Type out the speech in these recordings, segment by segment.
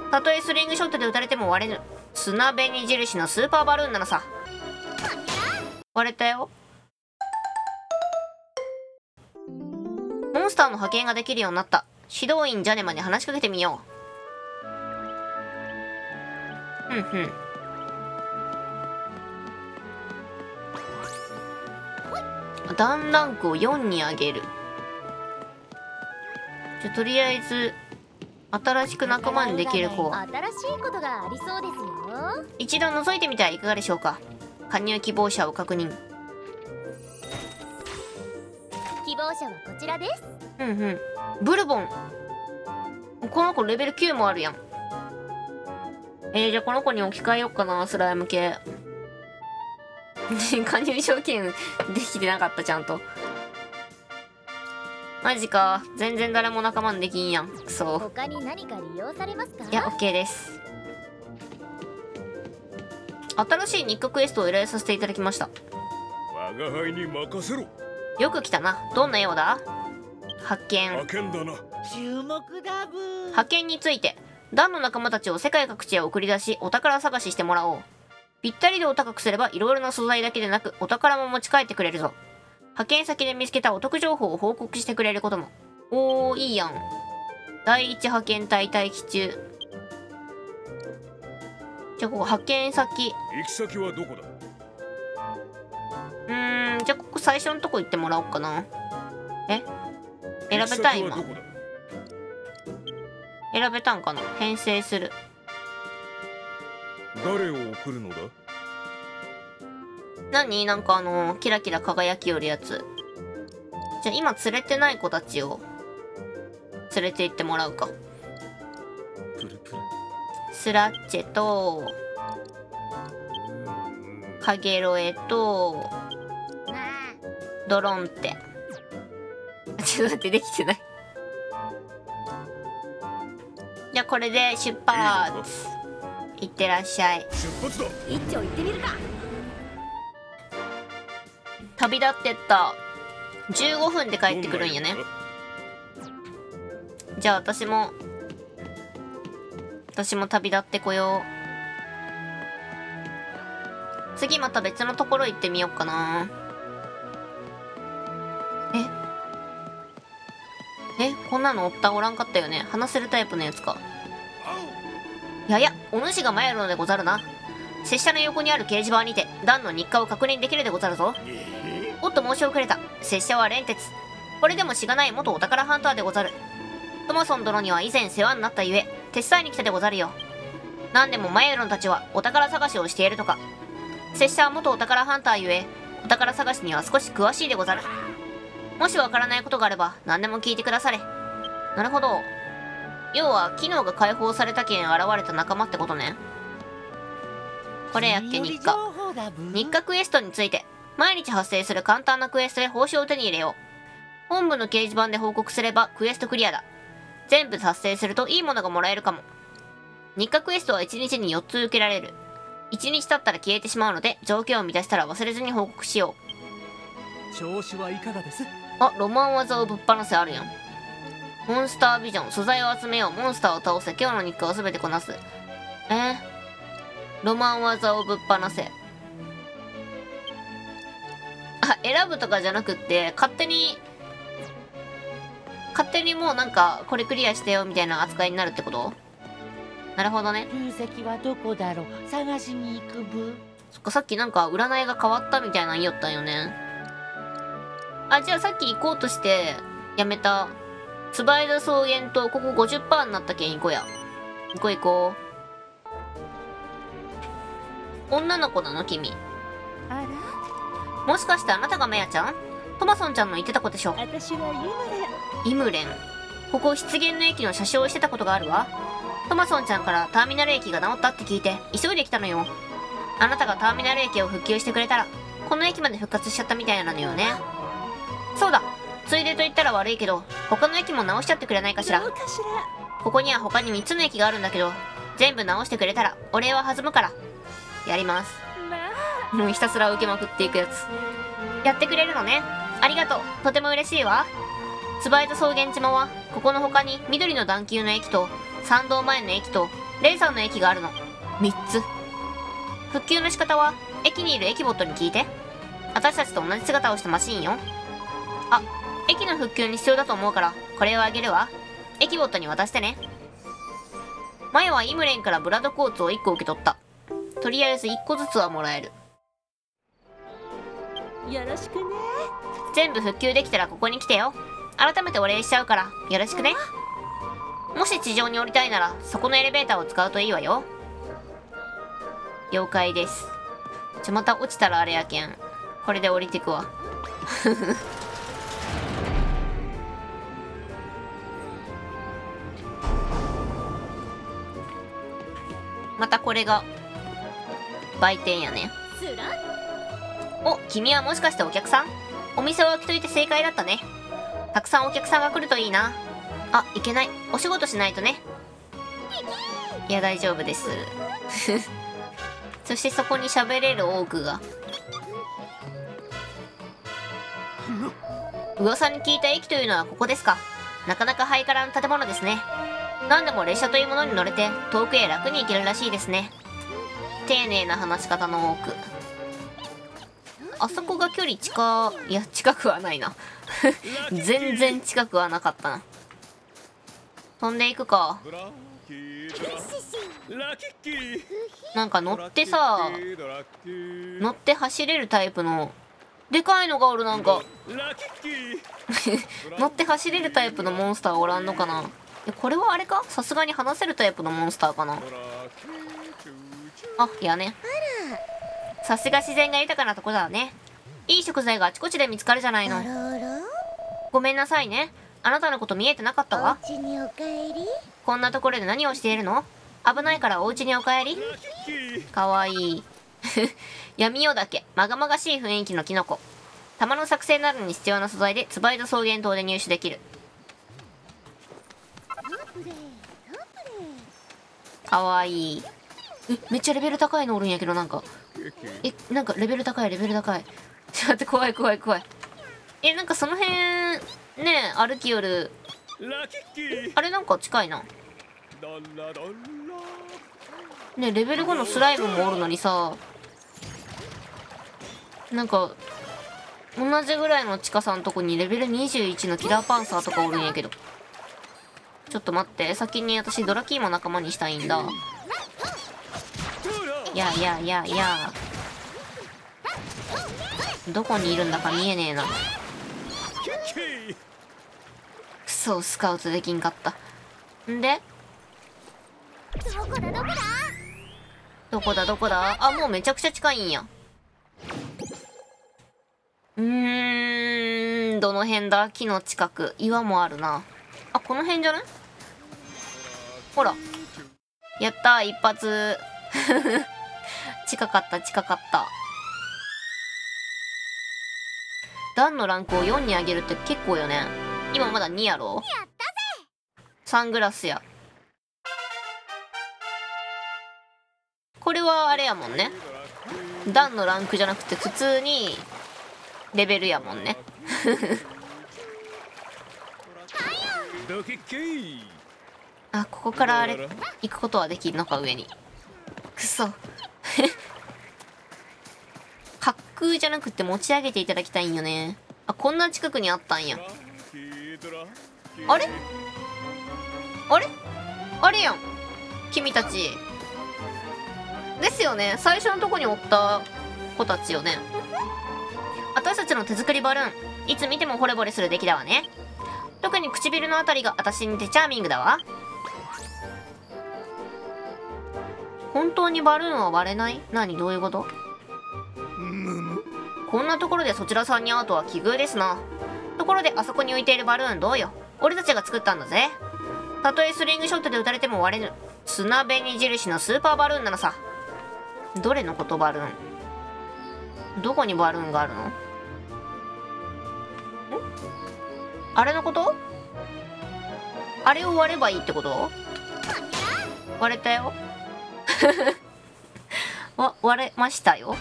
たとえスリングショットで撃たれても割れぬ砂紅印のスーパーバルーンなのさ。割れたよ。モンスターの派遣ができるようになった。指導員ジャネマに話しかけてみよう。段ランクを4に上げる。とりあえず新しく仲間にできる子、 新しいことがありそうですよ。 一度覗いてみてはいかがでしょうか。加入希望者を確認。 希望者はこちらです。 ブルボン、この子レベル9もあるやん。じゃあこの子に置き換えようかな。スライム系加入条件できてなかった。ちゃんとマジか。全然誰も仲間にできんやん。くそ。 他に何か利用されますか？ いや OK です。新しい日課クエストを依頼させていただきました。 我が輩に任せろ。 よく来たな。どんな用だ？発見。 派遣だな。 注目だブー。 派遣について、ダンの仲間たちを世界各地へ送り出しお宝探ししてもらおう。ぴったり度を高くすればいろいろな素材だけでなくお宝も持ち帰ってくれるぞ。派遣先で見つけたお得情報を報告してくれることも。おー、いいやん。第一派遣隊待機中。じゃあここ派遣先。 行き先はどこだ？ じゃあここ最初のとこ行ってもらおうかな。選べた？今選べたんかな。編成する。 誰を送るのだ？ 何？なんかキラキラ輝きよるやつ。じゃあ今連れてない子たちを連れて行ってもらうか。スラッチェとカゲロエとドロンテ。ちょっと待って、できてない。じゃあこれで出発。いってらっしゃい。 出発だ。 一丁行ってみるか。 旅立ってった。15分で帰ってくるんやね。じゃあ私も旅立ってこよう。次また別のところ行ってみようかな。こんなのおらんかったよね。話せるタイプのやつか。やや、お主が参るのでござるな。拙者の横にある掲示板にてダンの日課を確認できるでござるぞ。おっと申し遅れた。拙者は連鉄。これでもしがない元お宝ハンターでござる。トマソン殿には以前世話になったゆえ手伝いに来たでござるよ。なんでもマイロンたちはお宝探しをしているとか。拙者は元お宝ハンターゆえお宝探しには少し詳しいでござる。もしわからないことがあれば何でも聞いてくだされ。なるほど。要は機能が解放されたけん現れた仲間ってことね。これやっけ日課。日課クエストについて。毎日発生する簡単なクエストで報酬を手に入れよう。本部の掲示板で報告すればクエストクリアだ。全部達成するといいものがもらえるかも。日課クエストは1日に4つ受けられる。1日経ったら消えてしまうので条件を満たしたら忘れずに報告しよう。調子はいかがです？ あ、ロマン技をぶっ放せあるやん。モンスタービジョン。素材を集めよう。モンスターを倒せ。今日の日課を全てこなす。ロマン技をぶっ放せ。あ、選ぶとかじゃなくって勝手にもうなんかこれクリアしてよみたいな扱いになるってこと？なるほどね。 空石はどこだろう。探しに行くブ。 そっか、さっきなんか占いが変わったみたいなの言いよったんよね。あ、じゃあさっき行こうとしてやめたツバイダ草原とここ 50% になったけん行こうや。行こう行こう。女の子なの君？ あら、 もしかしてあなたがメアちゃん？トマソンちゃんの言ってた子でしょ。 私はイムレン。ここ湿原の駅の車掌をしてたことがあるわ。トマソンちゃんからターミナル駅が治ったって聞いて急いで来たのよ。あなたがターミナル駅を復旧してくれたらこの駅まで復活しちゃったみたいなのよね。そうだ、ついでと言ったら悪いけど他の駅も直しちゃってくれないかしら。ここには他に3つの駅があるんだけど全部直してくれたらお礼は弾むから。やります。もうひたすら受けまくっていくやつ。やってくれるのね。ありがとう。とても嬉しいわ。ツバイザ草原島はここの他に緑の段丘の駅と参道前の駅とレーザーの駅があるの。3つ。復旧の仕方は駅にいる駅ボットに聞いて。私たちと同じ姿をしたマシンよ。あ、駅の復旧に必要だと思うからこれをあげるわ。駅ボットに渡してね。マヤはイムレンからブラッドコーツを1個受け取った。とりあえず1個ずつはもらえる。 よろしくね。 全部復旧できたらここに来てよ。改めてお礼しちゃうからよろしくね。もし地上に降りたいならそこのエレベーターを使うといいわよ。了解です。また落ちたらあれやけん、これで降りてくわ。またこれが売店やね。 スラお、君はもしかしてお客さん？お店を開けといて正解だったね。たくさんお客さんが来るといいな。あ、いけない。お仕事しないとね。いや、大丈夫です。そしてそこに喋れるオークが。噂に聞いた駅というのはここですか。なかなかハイカラな建物ですね。何でも列車というものに乗れて遠くへ楽に行けるらしいですね。丁寧な話し方のオーク。あそこが距離いや、近くはないな。全然近くはなかったな。飛んでいくか。なんか乗ってさ、乗って走れるタイプのでかいのがおる。なんか乗って走れるタイプのモンスターおらんのかな。これはあれか、さすがに話せるタイプのモンスターかな。あ、いやね。さすが自然が豊かなとこだね。いい食材があちこちで見つかるじゃないの。ごめんなさいね、あなたのこと見えてなかったわ。 お家にお帰り。 こんなところで何をしているの？危ないからお家にお帰り。かわいい。闇夜岳、まがまがしい雰囲気のキノコ。弾の作成などに必要な素材でツバイド草原島で入手できる。かわいい。めっちゃレベル高いのおるんやけど、なんかなんかレベル高い。ちょっと待って、怖い。なんかその辺ね、歩きよる。あれなんか近いな。ね、レベル5のスライムもおるのにさ、なんか同じぐらいの近さのとこにレベル21のキラーパンサーとかおるんやけど。ちょっと待って、先に私ドラキーも仲間にしたいんだ。やどこにいるんだか見えねえな。くそ、スカウトできんかった。んでどこだ。あ、もうめちゃくちゃ近いんや。どの辺だ。木の近く、岩もあるな。あ、この辺じゃない？ほら、やったー、一発。近かった。ダンのランクを4に上げるって結構よね。今まだ2やろ。やったぜ。サングラスや。これはあれやもんね。ダンのランクじゃなくて普通にレベルやもんね。あ、ここからあれ行くことはできるのか、上に。くそ。滑空じゃなくて持ち上げていただきたいんよね。あ、こんな近くにあったんや。あれやん、君たちですよね。最初のとこにおった子たちよね。私たちの手作りバルーン、いつ見ても惚れ惚れする出来だわね。特に唇のあたりが私にてチャーミングだわ。本当にバルーンは割れない？何、どういうこと？こんなところでそちらさんに会うとは奇遇ですな。ところであそこに浮いているバルーンどうよ。俺たちが作ったんだぜ。たとえスリングショットで撃たれても割れぬ砂紅印のスーパーバルーンなのさ。どれのこと？バルーンどこにバルーンがあるの？あれのこと？あれを割ればいいってこと？割れたよ。割れましたよ。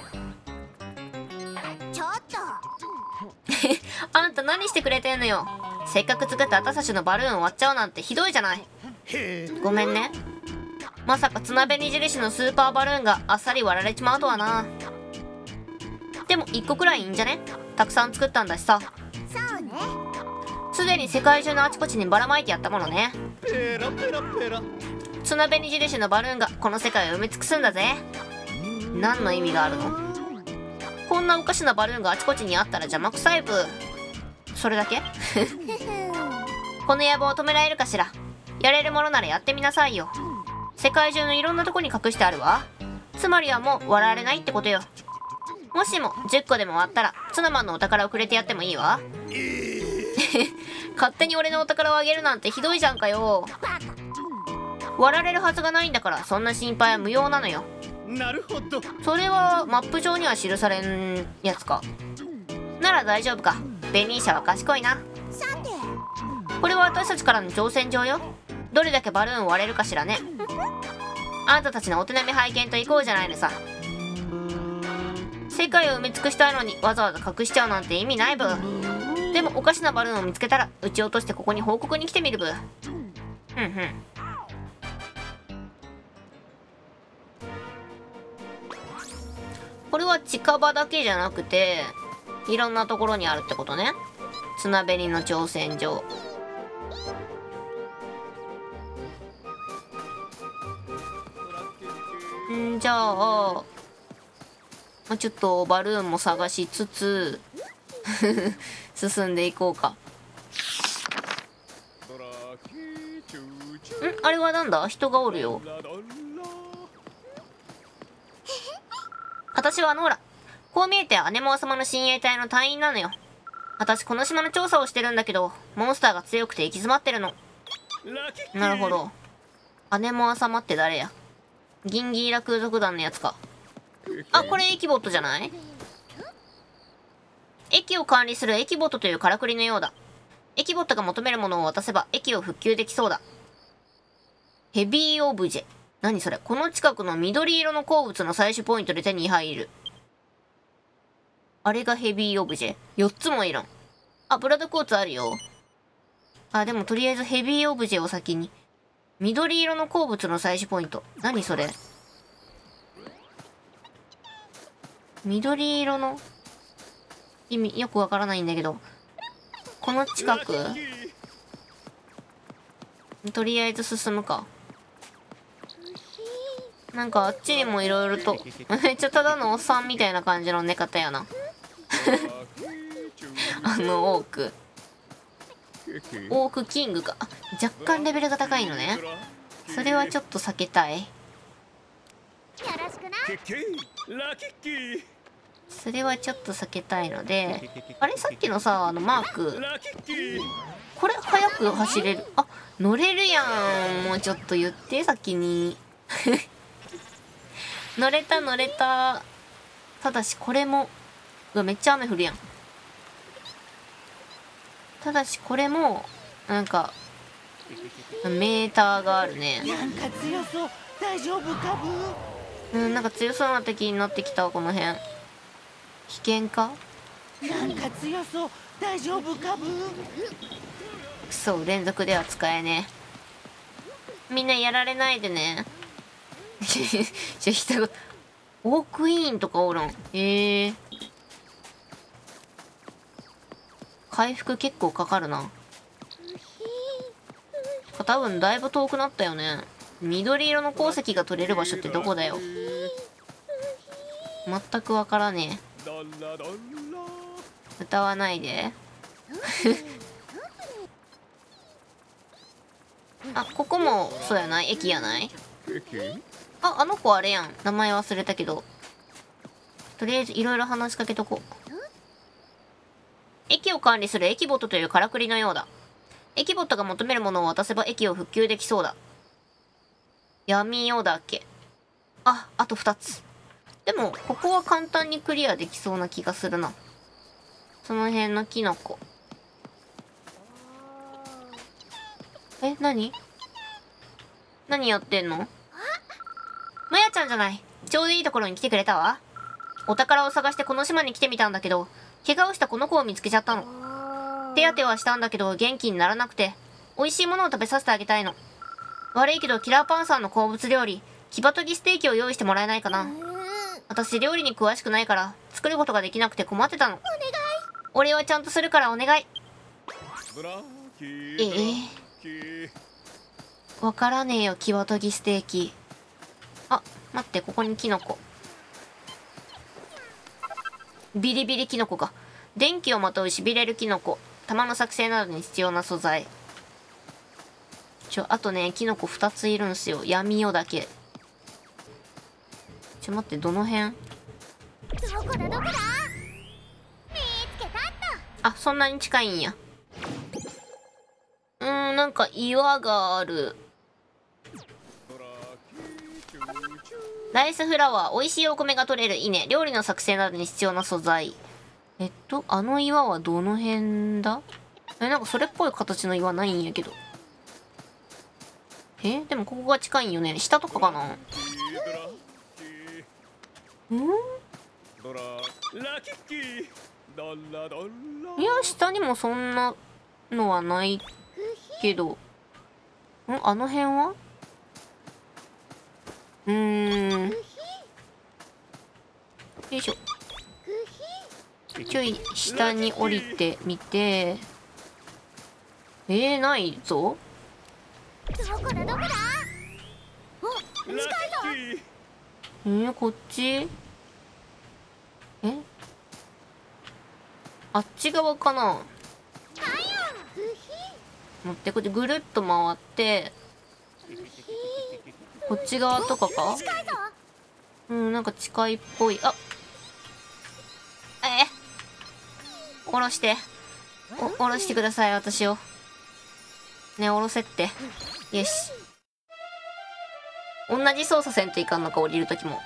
ちょっと。 あんた何してくれてんのよ。せっかく作った私たちのバルーンを割っちゃうなんてひどいじゃない。ごめんね。 まさか綱紅印のスーパーバルーンがあっさり割られちまうとはな。でも1個くらいいいんじゃね？たくさん作ったんだしさ。 そうね。 すでに世界中のあちこちにばらまいてやったものね。 ペラペラペラ。 綱紅印のバルーンがこの世界を埋め尽くすんだぜ。何の意味があるの？こんなおかしなバルーンがあちこちにあったら邪魔くさいブ。それだけ？この野望を止められるかしら。やれるものならやってみなさいよ。世界中のいろんなとこに隠してあるわ。つまりはもう割られないってことよ。もしも10個でも割ったらツナマンのお宝をくれてやってもいいわ。勝手に俺のお宝をあげるなんてひどいじゃんかよ。割られるはずがないんだから、そんな心配は無用なのよ。 なるほど。 それはマップ上には記されんやつか。なら大丈夫か。ベニーシャは賢いな。 さて、 これは私たちからの挑戦状よ。どれだけバルーンを割れるかしらね。あんたたちのお手並み拝見と行こうじゃないのさ。世界を埋め尽くしたいのにわざわざ隠しちゃうなんて意味ないブ。でもおかしなバルーンを見つけたら撃ち落としてここに報告に来てみるブ。これは近場だけじゃなくていろんなところにあるってことね。綱紅の挑戦状。じゃあちょっとバルーンも探しつつ進んでいこうか。あれはなんだ？人がおるよ。私はノーラ。こう見えて姉モア様の親衛隊の隊員なのよ。私この島の調査をしてるんだけど、モンスターが強くて行き詰まってるの。なるほど。姉モア様って誰や？ギンギーラ空賊団のやつか。あ、これエキボットじゃない？駅を管理するエキボットというからくりのようだ。エキボットが求めるものを渡せば駅を復旧できそうだ。ヘビーオブジェ。何それ？この近くの緑色の鉱物の採取ポイントで手に入る。あれがヘビーオブジェ？ 4 つもいるん。あ、ブラッドコーツあるよ。あ、でもとりあえずヘビーオブジェを先に。緑色の鉱物の採取ポイント。何それ？緑色の意味よくわからないんだけど。この近く？とりあえず進むか。なんかあっちにもいろいろとめっちゃただのおっさんみたいな感じの寝方やな。オークキングか。若干レベルが高いのね。それはちょっと避けたい。 よろしくな。 それはちょっと避けたいので、あれさっきのさ、マークこれ速く走れる？あ、乗れるやん。もうちょっと言って先に。乗れた。ただしこれも、うわめっちゃ雨降るやん。ただしこれもなんかメーターがあるね。 なんか強そう。大丈夫かブなんか強そうな敵になってきた。この辺危険か？ なんか強そう。大丈夫かブくそ、連続では使えねえ。みんなやられないでね。人がオークイーンとかおるん。回復結構かかるな。多分だいぶ遠くなったよね。緑色の鉱石が取れる場所ってどこだよ。全くわからねえ。歌わないで。あ、ここもそうやない？駅やない？あ、あの子あれやん。名前忘れたけど。とりあえずいろいろ話しかけとこう。駅を管理するエキボットというからくりのようだ。エキボットが求めるものを渡せば駅を復旧できそうだ。闇夜だっけ？あと2つ。でも、ここは簡単にクリアできそうな気がするな。その辺のキノコ。何やってんの？マヤちゃんじゃない。ちょうどいいところに来てくれたわ。お宝を探してこの島に来てみたんだけど、怪我をしたこの子を見つけちゃったの。手当てはしたんだけど元気にならなくて、美味しいものを食べさせてあげたいの。 悪いけどキラーパンさんの好物料理キバトギステーキを用意してもらえないかな。私料理に詳しくないから作ることができなくて困ってたの。俺はちゃんとするからお願い。わからねえよキバトギステーキ。あ、待って、ここにキノコ。ビリビリキノコか。電気をまとうしびれるキノコ。弾の作成などに必要な素材。あとね、キノコ2ついるんすよ。闇夜だけ。待って、どの辺？ どこだどこだ？見つけたっと。 あ、そんなに近いんや。なんか岩がある。ライスフラワー、美味しいお米が取れる稲、料理の作成などに必要な素材。あの岩はどの辺だ？なんかそれっぽい形の岩ないんやけど。でもここが近いんよね。下とかかな？いや、下にもそんなのはないけど。あの辺は？よいしょ。ちょい下に降りてみて。ないぞ。 どこだどこだ？お、近いぞ。 こっち？あっち側かな？待って、こっちぐるっと回って、こっち側とかか？なんか近いっぽい。あ、下ろして。下ろしてください、私を。ね、下ろせって。よし。同じ操作せんといかんのか、降りるときも。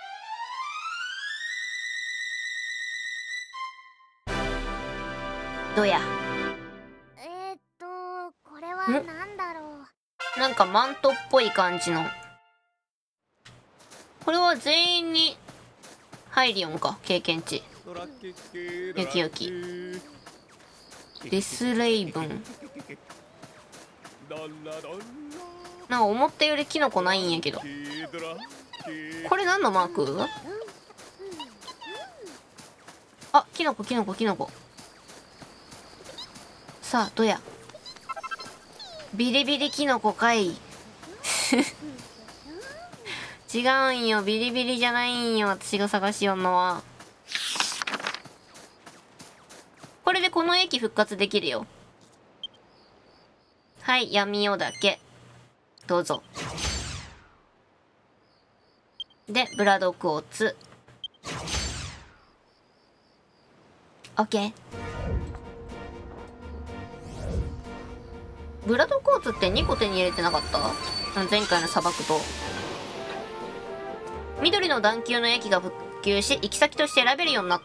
どうや？ これはなんだろう。 なんかマントっぽい感じの。これは全員に入りよんか、経験値。よきよき。デスレイブン。なんか思ったよりキノコないんやけど。これ何のマーク？あ、キノコキノコキノコ。さあ、どや。ビリビリキノコかい。違うんよ、ビリビリじゃないんよ、私が探しよんのは。これでこの駅復活できるよ。はい、闇夜だけ。どうぞ。で、ブラドクォーツ。オッケー。ブラドクォーツって2個手に入れてなかった？前回の砂漠と。緑の段丘の駅が復旧し、行き先として選べるようになった。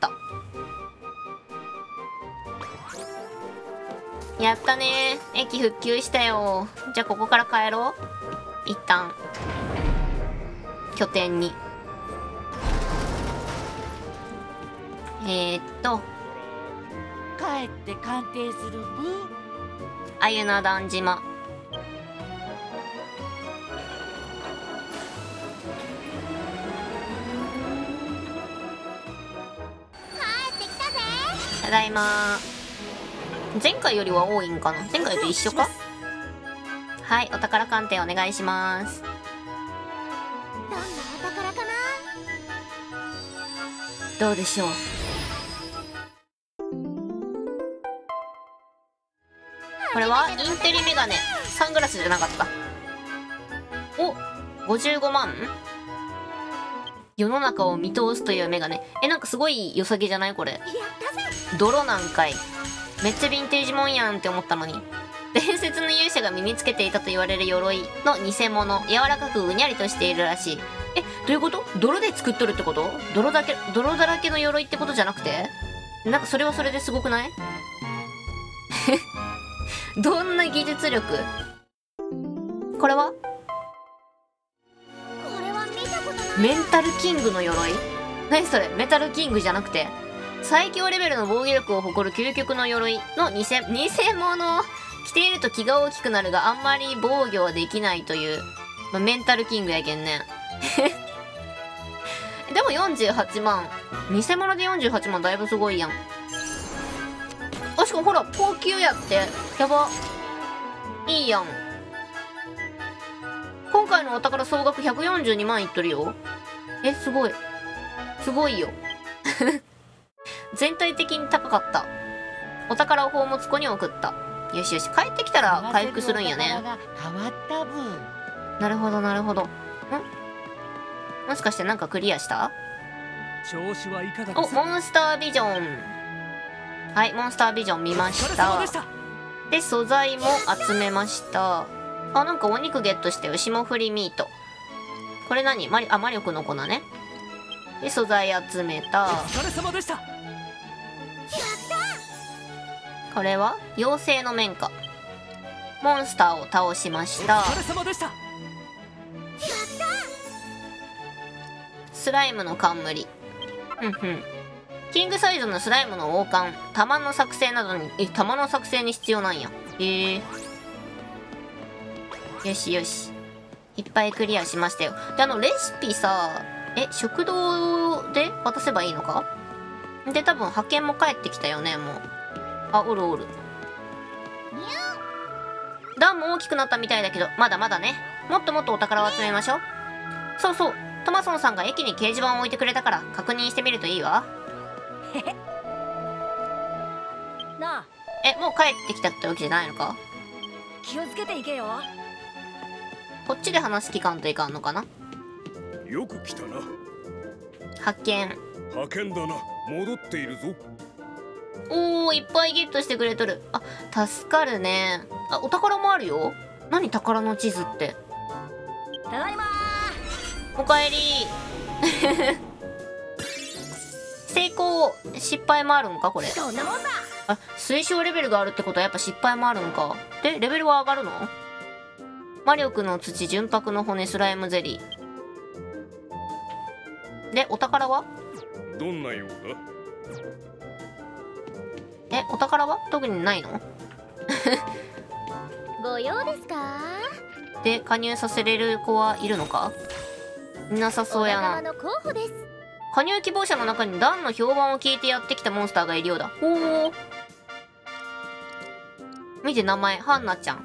やったねー。駅復旧したよ。じゃあここから帰ろう。一旦拠点に。 帰って鑑定するブ。 あゆな団島。ただいま。前回よりは多いんかな？前回と一緒か？はい、お宝鑑定お願いします。 どんなお宝かな？ どうでしょう。これはインテリメガネ。サングラスじゃなかった。お、55万？世の中を見通すというメガネ。なんかすごい良さげじゃないこれ。 やったぜ。 泥なんかい。めっちゃヴィンテージもんやんって思ったのに。伝説の勇者が身につけていたと言われる鎧の偽物。柔らかくうにゃりとしているらしい。どういうこと？泥で作っとるってこと？泥だらけの鎧ってことじゃなくて？なんかそれはそれですごくない？どんな技術力？これは？ 見たことない。 メンタルキングの鎧？何それ？メタルキングじゃなくて最強レベルの防御力を誇る究極の鎧の偽物。 着ていると気が大きくなるがあんまり防御はできないという、メンタルキングやけんね。でも48万。偽物で48万だいぶすごいやん。あ、しかもほら、高級やって。やば。いいやん。今回のお宝総額142万いっとるよ。え、すごい。すごいよ。全体的に高かった。お宝を宝物庫に送った。よしよし、帰ってきたら回復するんやね。 変わったブー。 なるほどなるほど。もしかしてなんかクリアした？ 調子はいかがお、モンスタービジョン。はい、モンスタービジョン見ました。で、素材も集めました。あ、なんかお肉ゲットしてよ。霜降りミート。これ何？魔力の粉ね。で、素材集めた。 お疲れ様でした。 これは妖精の面か。モンスターを倒しました。 お疲れ様でした。 スライムの冠。キングサイズのスライムの王冠。弾の作成などに、弾の作成に必要なんや。よしよし。いっぱいクリアしましたよ。で、レシピさ、食堂で渡せばいいのか？で、多分派遣も帰ってきたよね、もう。あ、おるおる。段も大きくなったみたいだけど、まだまだね。もっともっとお宝を集めましょう。そうそう。トマソンさんが駅に掲示板を置いてくれたから確認してみるといいわ。 なあ、 もう帰ってきたってわけじゃないのか？ 気をつけていけよ。 こっちで話聞かんといかんのかな？ よく来たな。 発見。 派遣だな。戻っているぞ。 おー、いっぱいゲットしてくれとる。あ、助かるね。あ、お宝もあるよ。何宝の地図って。 ただいまおかえり。成功。失敗もあるんかこれ。 こんなもんだ。 あ、推奨レベルがあるってことはやっぱ失敗もあるんか。で、レベルは上がるの？魔力の土、純白の骨、スライムゼリー。で、お宝は？ どんなようだ？ お宝は特にないの？ ご用ですか？ で、加入させれる子はいるのか？いなさそうやな。 の候補です。 加入希望者の中にダンの評判を聞いてやってきたモンスターがいるようだ。おお。見て名前、ハンナちゃん。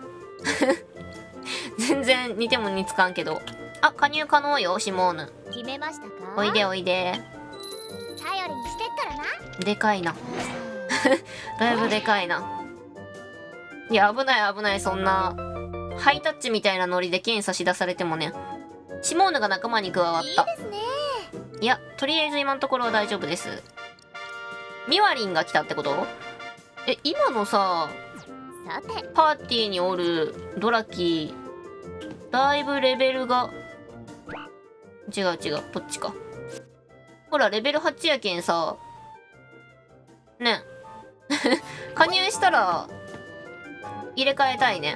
全然似ても似つかんけど。あ、加入可能よ、シモーヌ。 決めましたか？ おいでおいで。 頼りにしてっからな。 でかいな。だいぶでかいな。いや、危ない危ない、そんな。ハイタッチみたいなノリで剣差し出されてもね。シモーヌが仲間に加わった。 いいですね。 いや、とりあえず今のところは大丈夫です。ミワリンが来たってこと？今のさ、 さて、 パーティーにおるドラキー、だいぶレベルが、違う違う、こっちか。ほら、レベル8やけんさ、ね。加入したら、入れ替えたいね。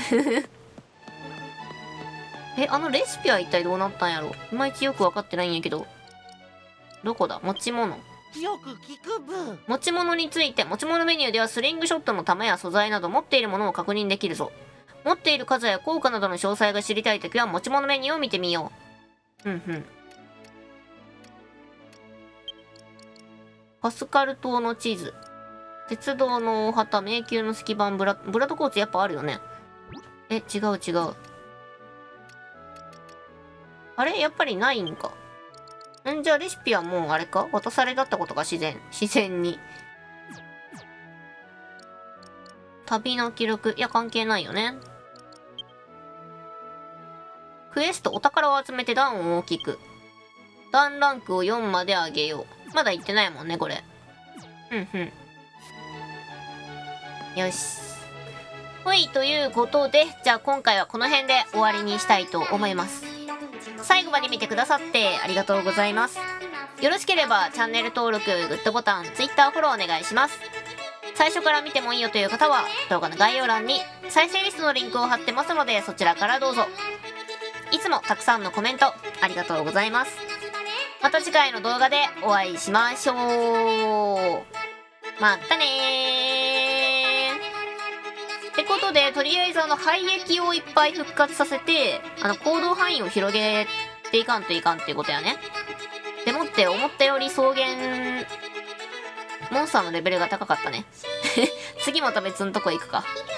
レシピは一体どうなったんやろ？いまいちよく分かってないんやけど。どこだ？持ち物。 よく聞くブー。 持ち物について、持ち物メニューではスリングショットの弾や素材など持っているものを確認できるぞ。持っている数や効果などの詳細が知りたいときは持ち物メニューを見てみよう。パスカル島の地図。鉄道の大旗、迷宮の石板、ブラッドコーツやっぱあるよね。違う違う。あれやっぱりないんか。じゃあレシピはもうあれか渡されだったことが自然に。旅の記録。いや、関係ないよね。クエスト、お宝を集めて段を大きく。段ランクを4まで上げよう。まだ行ってないもんね、これ。よし。ほい、ということで、じゃあ今回はこの辺で終わりにしたいと思います。最後まで見てくださってありがとうございます。よろしければチャンネル登録、グッドボタン、Twitter フォローお願いします。最初から見てもいいよという方は動画の概要欄に再生リストのリンクを貼ってますのでそちらからどうぞ。いつもたくさんのコメントありがとうございます。また次回の動画でお会いしましょう。またねー。ってことことで、とりあえず廃液をいっぱい復活させて、行動範囲を広げていかんといかんっていうことやね。でもって思ったより草原、モンスターのレベルが高かったね。次また別のとこ行くか。